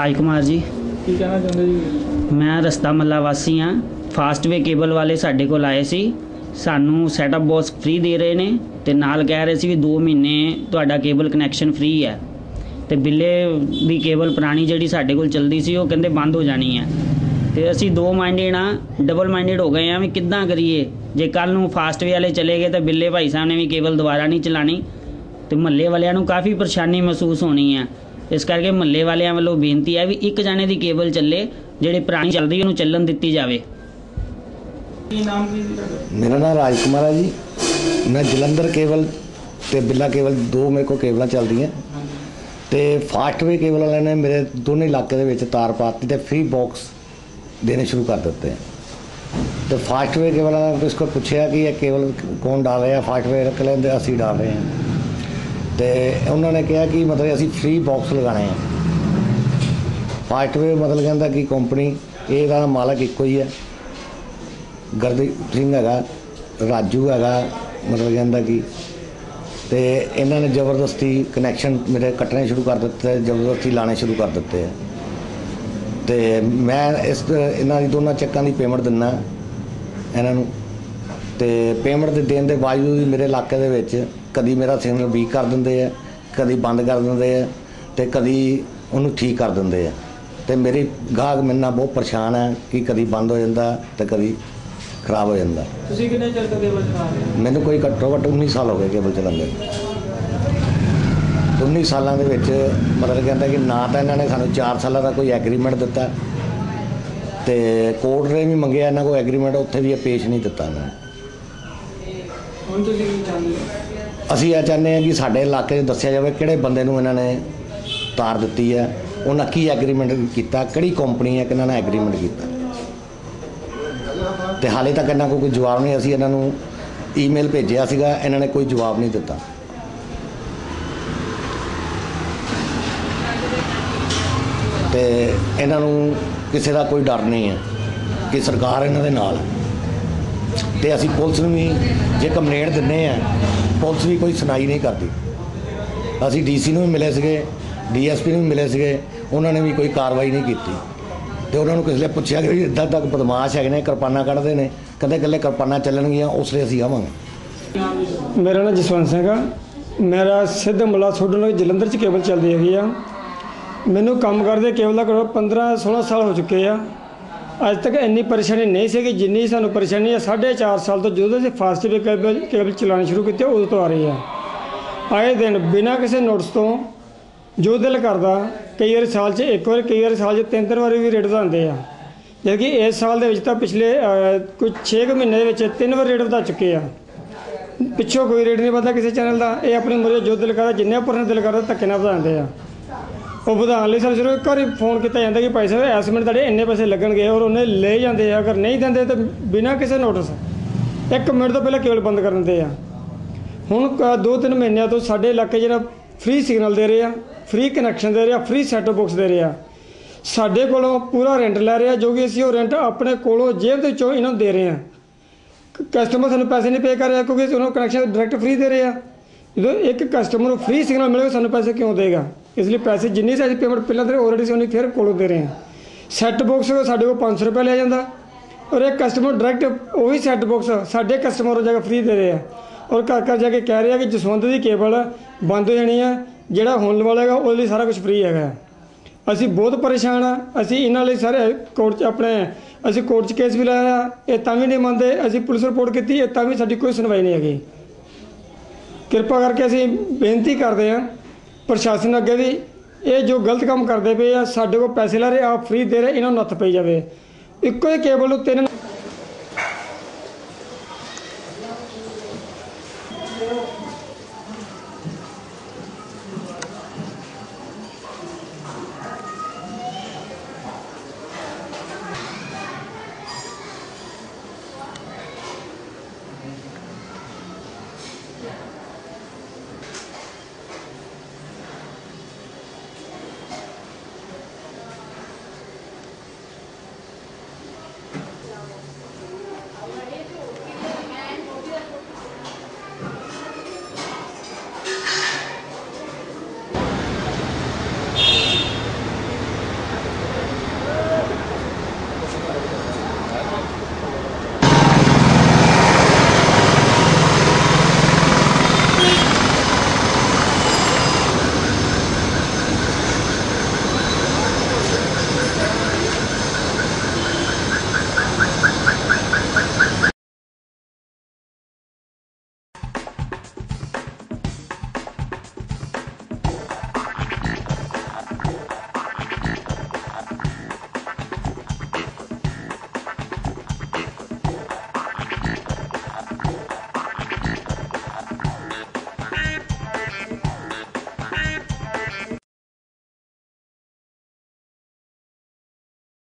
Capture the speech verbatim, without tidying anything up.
राजकुमार जी। की कहना चाहते जी? मैं रस्ता मल्ला वासी हाँ। फास्टवे केबल वाले साडे कोल आए सी, सानू सैटअप बॉक्स फ्री दे रहे ने ते नाल कह रहे सी भी दो महीने तुहाडा केबल कनैक्शन फ्री है ते बिल्ले भी केबल पुरानी जिहड़ी साडे कोल चलदी सी ओह कहंदे बंद हो जानी है। ते असीं दो माइंडेड हाँ, डबल माइंडेड हो गए हैं भी किद्दां करिए। जे कल नूं फास्टवे वाले चले गए तो बिल्ले भाई साहब ने भी केबल दोबारा नहीं चलानी तो महल्ले वालियां नूं काफ़ी परेशानी महसूस होनी है। इस करके महल्ले वालियां वालों बेनती है भी एक जाने की केबल चले, जिहड़ी पुरानी चल रही है उन्होंने चलन दिती जाए। मेरा नाम राजकुमार है जी। मैं जलंधर केबल ते बिल्ला केबल दो मेरे को केबल चल रही हैं तो फास्टवे केबल वाले ने मेरे दोनों इलाके दे विच तार पाती तो फ्री बॉक्स देने शुरू कर देते हैं। तो फास्टवे केबल वाला इसको पूछा कि यह केबल कौन डाल रहे हैं, फास्टवे कहते असी डाल रहे हैं। तो उन्होंने कहा कि मतलब असी फ्री बॉक्स लगाने हैं। फास्टवे मतलब कहता कि कंपनी ये मालक एको ही है, गुरदीप सिंह है, राजू है, मतलब कहता कि तो इन्होंने जबरदस्ती कनैक्शन मेरे कट्टने शुरू कर दिते, जबरदस्ती लाने शुरू कर दिते हैं। तो मैं इस इन्हों की दोनों चेकों की पेमेंट दिना इन्हों, तो पेमेंट के देने के बावजूद मेरे इलाके दे विच कदी मेरा सिग्नल वीक कर देंगे है, कदी बंद कर देंगे है, तो कदी उन्होंने ठीक कर देंगे है। तो मेरी गाहक मेरे नाल बहुत परेशान है कि कदी बंद हो जाता तो कदी खराब हो जाता। मैंने कोई घट्टो घट्ट उन्नीस साल हो गए केबल चलाते। उन्नीस सालों के मतलब कहता कि ना तो इन्होंने सानू चार साल का कोई एग्रीमेंट दिता, तो कोर्ट ने भी मंगे इन्होंने कोई एग्रीमेंट, उत्थे भी पेश नहीं दिता इन्होंने। असी यह चाहते हैं कि साढ़े इलाके दसिया जाए किहड़े बंदे नूं इन्होंने तार दी है, उन्हें की एग्रीमेंट किया, किहड़ी कंपनी है कि इन्होंने एग्रीमेंट किया। तो हाले तक इन्होंने को कोई जवाब नहीं। असी इन्होंने ईमेल भेजा सीगा, इन्होंने कोई जवाब नहीं दिता। तो इन्हों किसी का कोई डर नहीं है कि सरकार इन्हों के नाल। तो असी पुलिस में भी जे कंप्लेंट दिने हैं, पुलिस भी कोई सुनाई नहीं करती। असी डी सी भी मिले सगे, डी एस पी भी मिले सगे, उन्होंने भी कोई कार्रवाई नहीं की। तो उन्होंने किस लिए पूछा कि इदा तक बदमाश है, किरपाना कढ़ते हैं, कदे कल्ले किरपाना चलनगियां, उसलिए असीं आवांगे। मेरा नाम जसवंत सिंह है। मेरा सिद्ध मुला सोडन जलंधर च केबल चलती हैगी आ। मैनू काम करते केबल का करो पंद्रह सोलह साल हो चुके हैं। अज तक इन्नी परेशानी नहीं सी जिन्नी सानू परेशानी है साढ़े चार साल तो जो से फास्टवे केबल केबल चलाने शुरू किए उदों तो आ रही है। आए दिन बिना किसी नोटिस तो जो दिल करता कई बार साल च एक बार, कई बार साल च तीन तीन बार भी रेट वधाते हैं। जबकि इस साल के पिछले कुछ छे कुछ महीने के तीन बार रेट वधा चुके हैं। पिछों कोई रेट नहीं पता किसी चैनल का, ये अपनी मर्जी जो दिल करता जिन्ने परसेंट दिल करता धक्के नाल वधाते हैं। वो वधाने लिए सिर्फ एक बार फोन किया जाता कि भाई साहब इस मिनट तुहाडे इन्ने पैसे लगणगे, और उन्हें ले जाते हैं। अगर नहीं देंगे तो बिना किसी नोटिस एक मिनट तो पहले केबल बंद कर देंगे हैं। हुण दो तीन महीनों तो साडे इलाके जिहड़ा फ्री सिग्नल दे रहे हैं, फ्री कनैक्शन दे रहे हैं, फ्री सैटअप बॉक्स दे रहे हैं। साडे कोलों पूरा रेंट लै रहे हैं, जो कि असीं वो रेंट अपने कोलों जेब दे विचों इन्हां नूं दे रहे हैं। कस्टमर सानूं पैसे नहीं पे कर रहा क्योंकि उन्होंने कनैक्शन डायरैक्ट फ्री दे रहे हैं। जो एक कस्टमर को फ्री सिग्नल मिलेगा सानूं पैसे क्यों देगा? इसलिए पैसे जिन्नी से पेमेंट पहले दे ऑलरेडी से उन्हें फिर कोलों दे रहे हैं। सैट बॉक्स साढ़े को पाँच सौ रुपये लिया जाता, और एक कस्टमर डायरैक्ट वही सैट बॉक्स साढ़े कस्टमर जगह फ्री दे रहे हैं। और घर घर जाके कह रहे हैं कि जसवंत की केबल बंद हो जानी है, जोड़ा होने वाला है वो सारा कुछ फ्री है। असी बहुत परेशान हाँ। असी इन्हों लिए सारे कोर्ट अपने असी कोर्ट केस भी लाया, ये भी नहीं मानते। असी पुलिस रिपोर्ट की, भी साड़ी कोई सुनवाई नहीं हैगी। कृपा करके असी बेनती करते हैं प्रशासन अगे भी, ये जो गलत काम करते पे साढ़े को पैसे ला रहे आप फ्री दे रहे, इन्होंने नत्थ पई जाए। इक्को ही केबल तीन